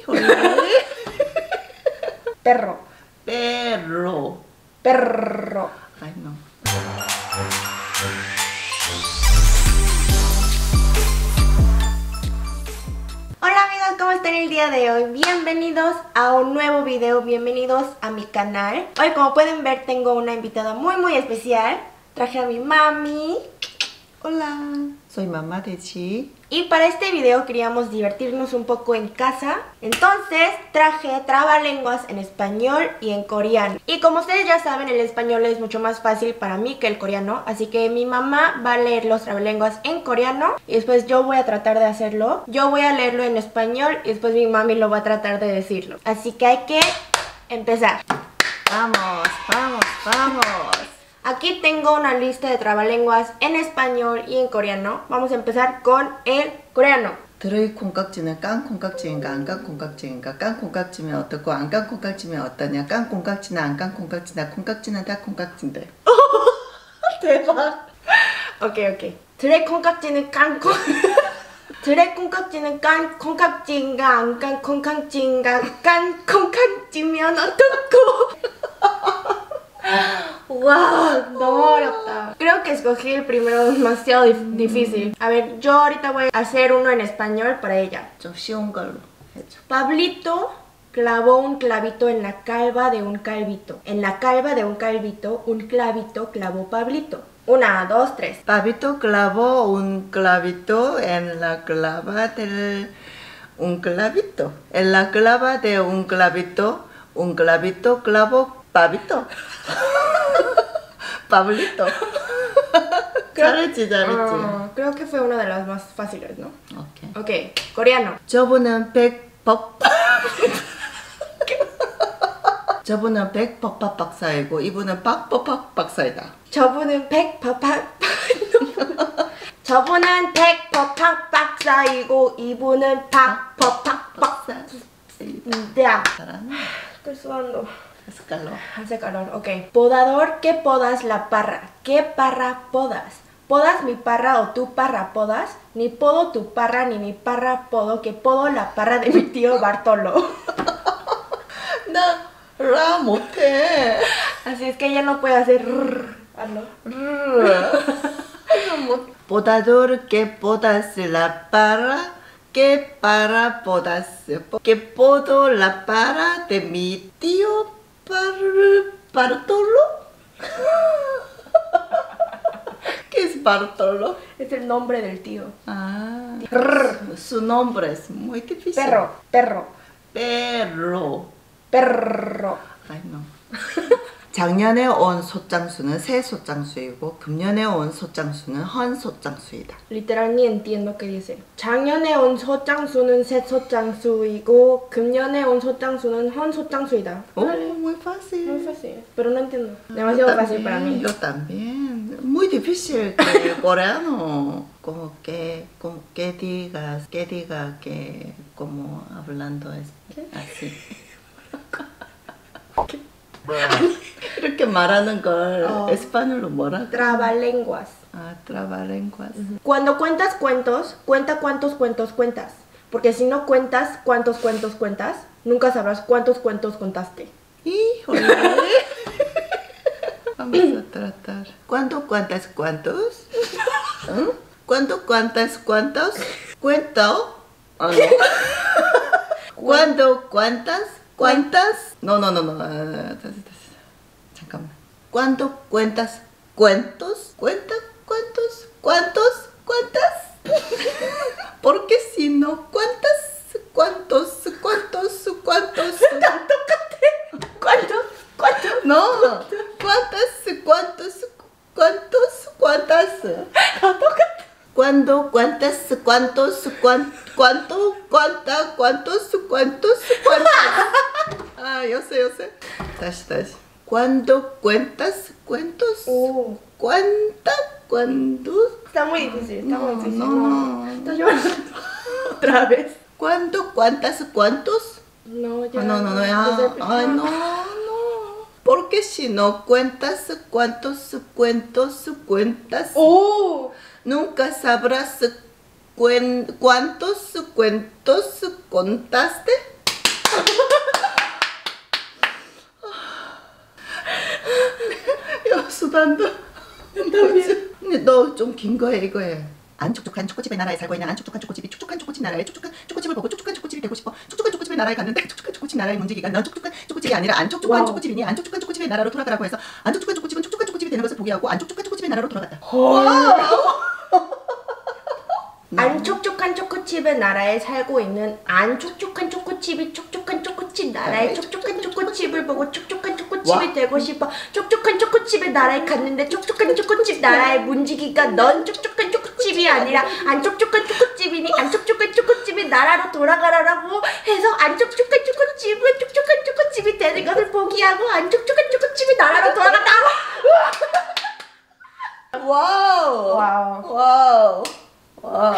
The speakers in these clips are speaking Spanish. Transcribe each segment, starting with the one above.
Perro. Perro. Perro. Ay, no. Hola amigos, ¿cómo están el día de hoy? Bienvenidos a un nuevo video, bienvenidos a mi canal. Hoy, como pueden ver, tengo una invitada muy especial. Traje a mi mami. Hola, soy mamá de Chi. Y para este video queríamos divertirnos un poco en casa. Entonces traje trabalenguas en español y en coreano. Y como ustedes ya saben, el español es mucho más fácil para mí que el coreano. Así que mi mamá va a leer los trabalenguas en coreano y después yo voy a tratar de hacerlo. Yo voy a leerlo en español y después mi mami lo va a tratar de decirlo. Así que hay que empezar. Vamos, vamos, vamos. Aquí tengo una lista de trabalenguas en español y en coreano. Vamos a empezar con el coreano. 들의 콩깍지는 깐 콩깍지인가 안 깐 콩깍지인가? 깐 콩깍지면 어떻고 안 깐 콩깍지면 어떠냐? 깐 콩깍지는 안 깐 콩깍지나 콩깍지는 다 콩깍지인데. 대박. 오케이. 들의 콩깍지는 깐 콩. 들의 콩깍지는 깐 콩깍지인가 안 깐 콩깍지인가? 깐 콩깍지면 어떻고? Wow, 너무 어렵다. Creo que escogí el primero demasiado difícil. A ver, yo ahorita voy a hacer uno en español para ella. 좀 쉬운 걸로 해줘. Pablito clavó un clavito en la calva de un calvito. En la calva de un calvito, un clavito clavó Pablito. 1, 2, 3. Pablito clavó un clavito en la clava del un clavito. En la clava de un clavito clavó Pablito. Pablito. 잘했지. Creo que fue una de las más fáciles, ¿no? 오케이. Ok, coreano. 저분은 저분은 백법학 박사이고 이분은 박법학 박사이다. 저분은 저분은 백법학 박사이고 이분은 박법학 박사이다. 잘하네. Estoy sudando. Escaló. Hace calor, ok. Podador, ¿qué podas la parra? ¿Qué parra podas? ¿Podas mi parra o tu parra podas? Ni podo tu parra ni mi parra podo, que podo la parra de mi tío Bartolo. 나 라 못해. Así es que ella no puede hacer hazlo. Podador que podas la para, que para podas, que podo la para de mi tío Bartolo. ¿Qué es Bartolo? Es el nombre del tío. Ah, su nombre es muy difícil. Perro. Ay, no. 작년에 온 솥장수는 새 솥장수이고 금년에 온 솥장수는 헌 솥장수이다. Literal ni entiendo qué dice. 작년에 온 솥장수는 새 솥장수이고 금년에 온 솥장수는 헌 솥장수이다. Oh, muy fácil. Muy fácil, pero no entiendo. Demasiado fácil para mí. Yo también. Muy difícil que coreano. Como que digas, que como hablando es así. 이렇게 말하는 걸 español로 뭐라? Trabalenguas. Ah, trabalenguas. Cuando cuentas cuentos, cuenta cuántos cuentos cuentas. Porque si no cuentas cuántos cuentos cuentas, nunca sabrás cuántos cuentos contaste. Híjole. Vamos a tratar. ¿Cuánto cuentas cuántos? ¿Cuánto cuentas cuántos? ¿Cuento? Oh, no. ¿Cuándo cuentas? ¿Cuentas? No. 잠깐만. ¿Cuándo cuentas cuentos? ¿Cuentas cuentos? ¿Cuántos? ¿Cuántas? Porque si no cuentas, ¿cuántos? ¿Cuántos? ¿Cuántos? ¿Cuántos? No. ¿Cuántas? ¿Cuántos? ¿Cuántos? ¿Cuántas? ¿Cuándo cuentas cuántos? ¿Cuánto? ¿Cuánta? ¿Cuántos? ¿Cuántos? ¿Cuántas? Ah, yo sé. 다시. ¿Cuándo cuentas cuentos? ¿Cuánta? ¿Cuándo? Está muy difícil, No. Estás llorando otra vez. ¿Cuándo cuentas cuántos? No, ya. No, ya. Ay, no. Porque si no cuentas cuántos cuentos cuentas, nunca sabrás cuántos cuentos contaste. 수단도. 근데 너 좀 긴 거에 이거 해. 안 촉촉한 초코칩의 나라에 살고 있는 안 촉촉한 초코칩이 촉촉한 초코칩 나라에 촉촉한 초코칩을 보고 촉촉한 초코칩이 되고 싶어. 촉촉한 초코칩의 나라에 갔는데 촉촉한 초코칩 나라의 문지기가 넌 촉촉한 초코칩이 아니라 안 촉촉한 초코칩이니 안 촉촉한 초코칩의 나라로 돌아가라고 해서 안 촉촉한 초코칩은 촉촉한 초코칩이 되는 것을 포기하고 안 촉촉한 초코칩의 나라로 돌아갔다. 안 촉촉한 초코칩의 나라에 살고 있는 안 촉촉한 초코칩이 촉촉한 초코칩 나라의 촉촉한 초코칩을 보고 촉촉한 초코칩이 되고 싶어. 촉촉한 초코칩의 나라에 갔는데 촉촉한 초코칩 나라의 문지기가 넌 촉촉한 초코칩이 아니라 안 촉촉한 초코칩이니 안 촉촉한 초코칩의 나라로 돌아가라고 해서 안 촉촉한 초코칩은 촉촉한 초코칩이 되는 것을 포기하고 안 촉촉한 초코칩의 나라로 돌아갔다. 와우. 와우. 와우. 와.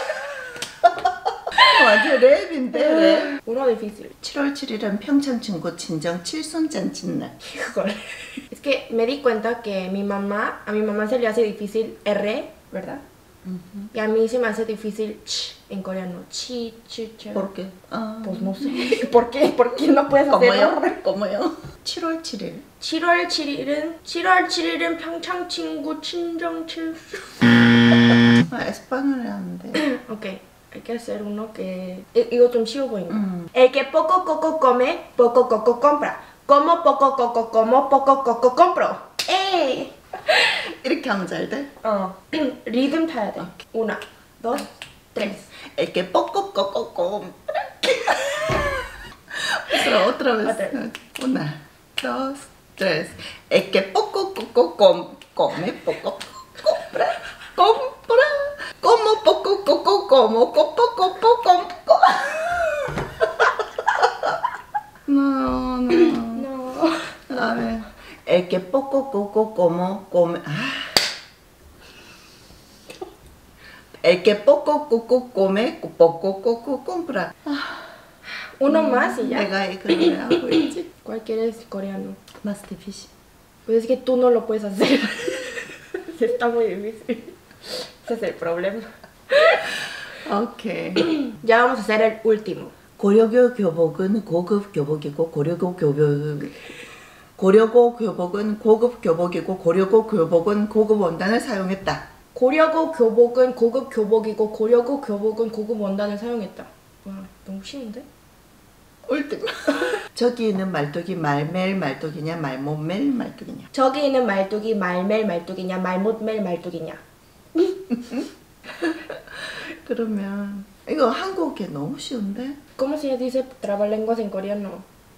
완전 랩인데 랩. Uno difícil. 7월 7일은 평창 친구 친정 칠순잔치날. Híjole. Es que me di cuenta que a mi mamá se le hace difícil R, ¿verdad? Y a mí se me hace difícil ch en coreano. Chi, chi, chi. ¿Por qué? Pues no sé. ¿Por qué? ¿Por qué no puedes hacer R? ¿Cómo요? 7월 7일. 7월 7일은 평창 친구 친정 칠순. 에스파뇰을 하는데. Ok, hay que hacer uno que... 이거 좀 쉬워 보인다. El que poco coco come, poco coco compra. Como poco coco como, poco coco compro. ¡Ey! 이렇게 하면 잘 돼? 리듬 타야 돼. Una, dos, tres. El que poco coco compra. Otra vez. Una, dos, tres. El que poco coco come, poco compra. Compra. Como poco coco como, poco compra. No. A ver. El que poco coco como, come. El que poco coco come, poco coco compra. Uno más y ya. 내가 이걸 하고 있지. ¿Cuál quieres coreano? Más difícil. Pues es que tú no lo puedes hacer. Está muy difícil. Ese es el problema. 오케이. Ya vamos a hacer el último. 고려고 교복은 고급 교복이고 고려고 교복은 고급 교복이고 고려고 교복은 고급 원단을 사용했다. 고려고 교복은 고급 교복이고 고려고 교복은 고급 원단을 사용했다. 와, 너무 쉬운데? 꿀팁. 저기 있는 말뚝이 말멜 말뚝이냐 말못멜 말뚝이냐. 저기 있는 말뚝이 말멜 말뚝이냐 말못멜 말뚝이냐. 그러면 이거 한국에 너무 쉬운데? ¿Cómo se dice trabalenguas en coreano?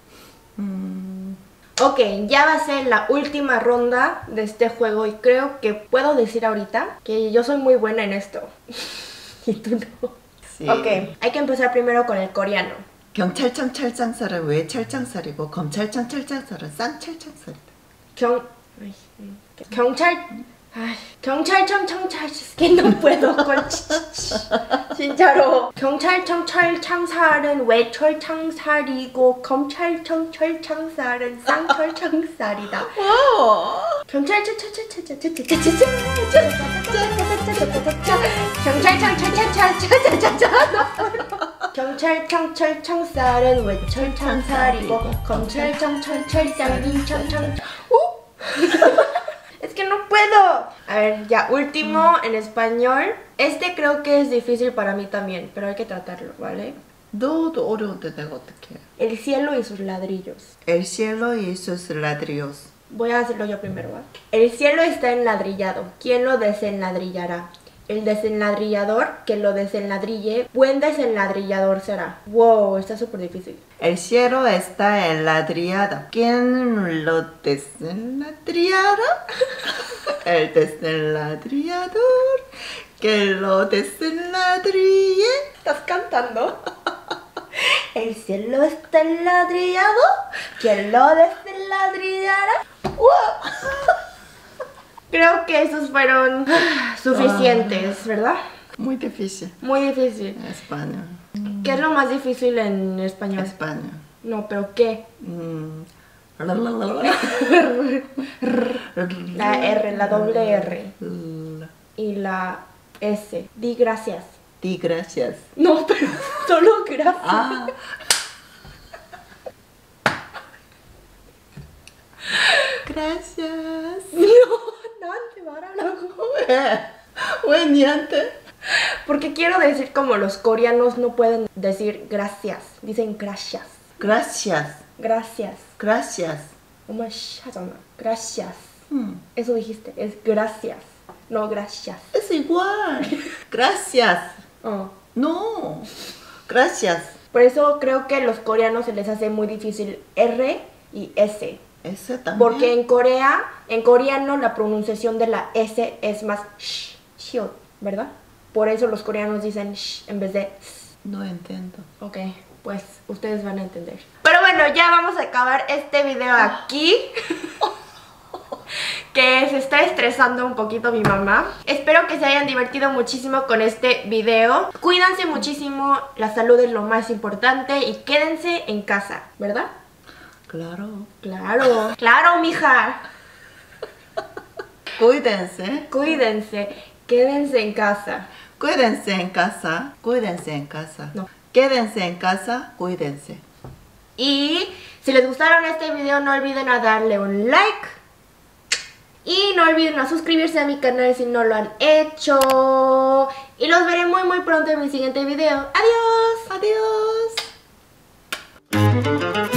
Ok, ya va a ser la última ronda de este juego y creo que puedo decir ahorita que yo soy muy buena en esto. Y tú no. Sí. Ok, hay que empezar primero con el coreano. 경찰청 철장살은 왜 철장살이고 검찰청 철장살은 쌍철장살이다. 경찰청 es que no puedo con 진짜로. 경찰청 철창살은 왜 철창살이고 검찰청 철창살은 쌍철창살이다. 경찰청 경찰청 철창살은 왜 철창살이고 검찰청 철철쌍인 철창. Es que no puedo. A ver, ya, último en español. Este creo que es difícil para mí también, pero hay que tratarlo, ¿vale? 너도 어려운데 내가 어떻게 해? El cielo y sus ladrillos. El cielo y sus ladrillos. Voy a hacerlo yo primero, ¿va? El cielo está enladrillado. ¿Quién lo desenladrillará? El desenladrillador que lo desenladrille, buen desenladrillador será. Wow, está súper difícil. El cielo está enladrillado. ¿Quién lo desenladrillará? El desenladrillador que lo desenladrille. ¿Estás cantando? El cielo está enladrillado. ¿Quién lo desenladrillará? Creo que esos fueron suficientes, ¿verdad? Muy difícil. Muy difícil. Español. ¿Qué es lo más difícil en español? Español. No, pero ¿qué? La R, la doble R. Y la S. Di gracias. Di gracias. No, pero solo gracias. Gracias. No. 왜 니한테? Porque quiero decir como los coreanos no pueden decir gracias. Dicen gracias. Gracias. Gracias. Gracias. 엄마 씨 하잖아. Gracias. Eso dijiste. Es gracias. No gracias. Es igual. Gracias. Oh. No. Gracias. Por eso creo que a los coreanos se les hace muy difícil R y S. Ese también. Porque en Corea, en coreano la pronunciación de la S es más sh, shiot, ¿verdad? Por eso los coreanos dicen sh en vez de s. No entiendo. Ok, pues ustedes van a entender. Pero bueno, ya vamos a acabar este video aquí. Que se está estresando un poquito mi mamá. Espero que se hayan divertido muchísimo con este video. Cuídense muchísimo, la salud es lo más importante y quédense en casa, ¿verdad? Claro. Claro, claro, mija. Cuídense. Cuídense, quédense en casa. Cuídense en casa. Cuídense en casa. No. Quédense en casa. Cuídense. Y si les gustaron este video, no olviden a darle un like. Y no olviden a suscribirse a mi canal si no lo han hecho. Y los veré muy pronto en mi siguiente video. ¡Adiós! Adiós.